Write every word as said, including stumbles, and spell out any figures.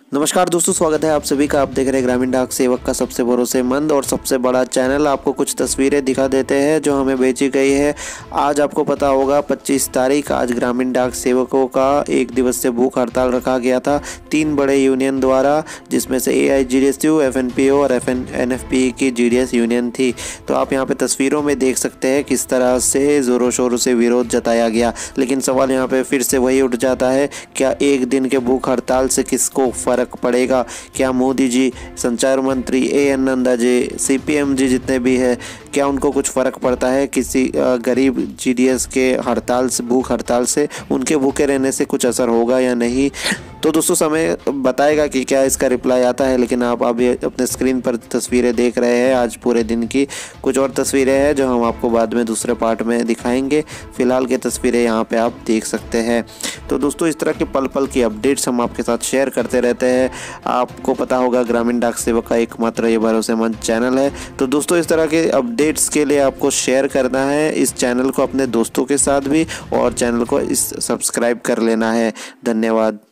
नमस्कार दोस्तों, स्वागत है आप सभी का। आप देख रहे हैं ग्रामीण डाक सेवक का सबसे भरोसेमंद और सबसे बड़ा चैनल। आपको कुछ तस्वीरें दिखा देते हैं जो हमें भेजी गई है। आज आपको पता होगा पच्चीस तारीख, आज ग्रामीण डाक सेवकों का एक दिवसीय भूख हड़ताल रखा गया था तीन बड़े यूनियन द्वारा, जिसमें से A I G D S U, F N P O और एफ एन एफ पी की जी डी एस यूनियन थी। तो आप यहाँ पे तस्वीरों में देख सकते हैं किस तरह से ज़ोरों शोरों से विरोध जताया गया। लेकिन सवाल यहाँ पे फिर से वही उठ जाता है, क्या एक दिन के भूख हड़ताल से किसको फर्क पड़ेगा? क्या मोदी जी, संचार मंत्री A N Nanda ji, C P M G जितने भी है, क्या उनको कुछ फ़र्क पड़ता है किसी गरीब जी डी एस के हड़ताल से, भूख हड़ताल से? उनके भूखे रहने से कुछ असर होगा या नहीं? तो दोस्तों समय बताएगा कि क्या इसका रिप्लाई आता है। लेकिन आप अभी अपने स्क्रीन पर तस्वीरें देख रहे हैं आज पूरे दिन की। कुछ और तस्वीरें हैं जो हम आपको बाद में दूसरे पार्ट में दिखाएंगे। फिलहाल की तस्वीरें यहाँ पे आप देख सकते हैं। तो दोस्तों इस तरह के पल पल की अपडेट्स हम आपके साथ शेयर करते रहते हैं। आपको पता होगा ग्रामीण डाक सेवक का एकमात्र ये भरोसेमंद चैनल है। तो दोस्तों इस तरह के अपडेट्स के लिए आपको शेयर करना है इस चैनल को अपने दोस्तों के साथ भी, और चैनल को इस सब्सक्राइब कर लेना है। धन्यवाद।